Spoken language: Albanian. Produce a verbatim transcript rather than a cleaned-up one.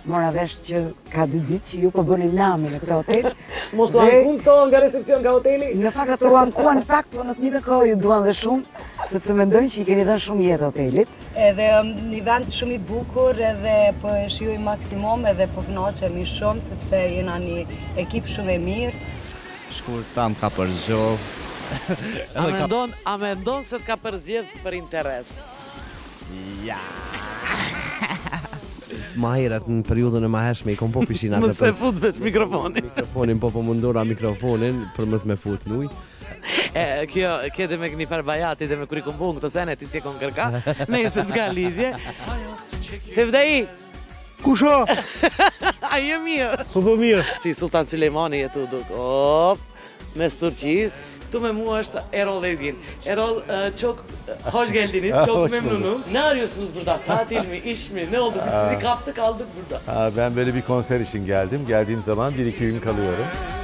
mora vesh që ka dy ditë që ju po bëni namin në këtë hotel. Mos u ankuan nga recepcion nga hoteli. Në fakt ato u ankuan në fakt, po në të njëjtën kohë ju duan dhe shumë, sepse mendojnë që i keni dhënë shumë jetë hotelit. Edhe një vend shumë i bukur, edhe po e shijoj maksimum, edhe po kënaqemi shumë sepse jena një ekip shumë e mirë. Shkurt tam ka përzgjoh. A mendon, a mendon se të ka përzgjedh për interes? Ja. Ma herët në periudhën e maheshme i kom po pishin atë. Mos e fut veç mikrofonin. Mikrofonin po po mundora mikrofonin për mos me fut nuj. E, kjo, kjo dhe me këni farë bajati dhe me kuri kom bu në këto sene, ti si e kon kërka, me se s'ka lidhje. Se vdej? Kusho? A je mirë? Po po mirë. Si Sultan Sulejmani jetu duk, op, mes Turqis. Këtu me mua është Erol Edgin. Erol, çok hoş geldiniz, çok memnunum. Ne arıyorsunuz burada? Tatil mi, iş mi? Ne oldu? Biz sizi kaptık aldık burada. Ben böyle bir konser için geldim. Geldiğim zaman bir iki gün kalıyorum.